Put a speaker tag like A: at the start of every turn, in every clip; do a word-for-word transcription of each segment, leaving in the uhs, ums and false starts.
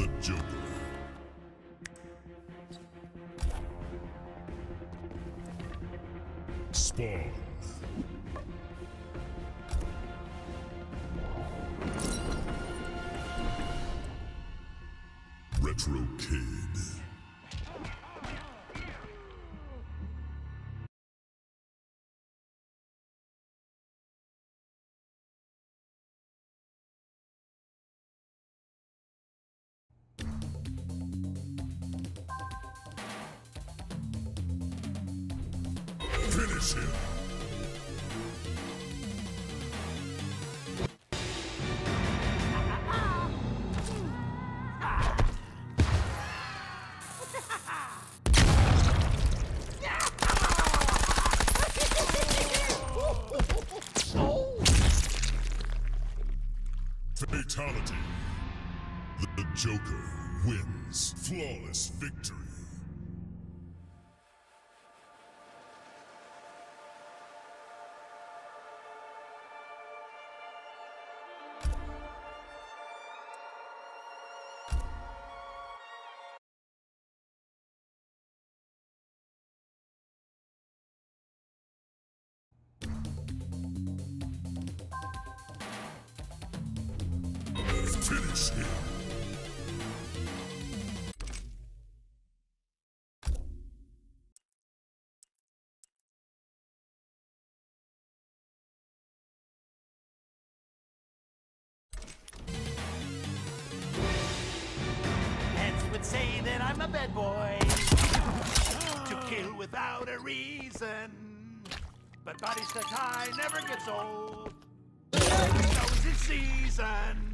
A: The Joker. Spawn. Retro Kid. Finish him. Fatality. The Joker wins. Flawless victory. Finish him.
B: Heads would say that I'm a bad boy, to kill without a reason. But bodies that high never gets old. It's always in season.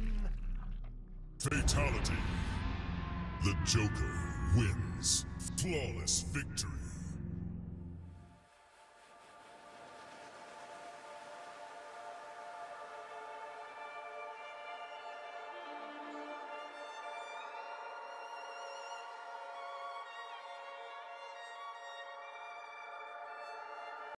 A: Fatality. The Joker wins. Flawless victory.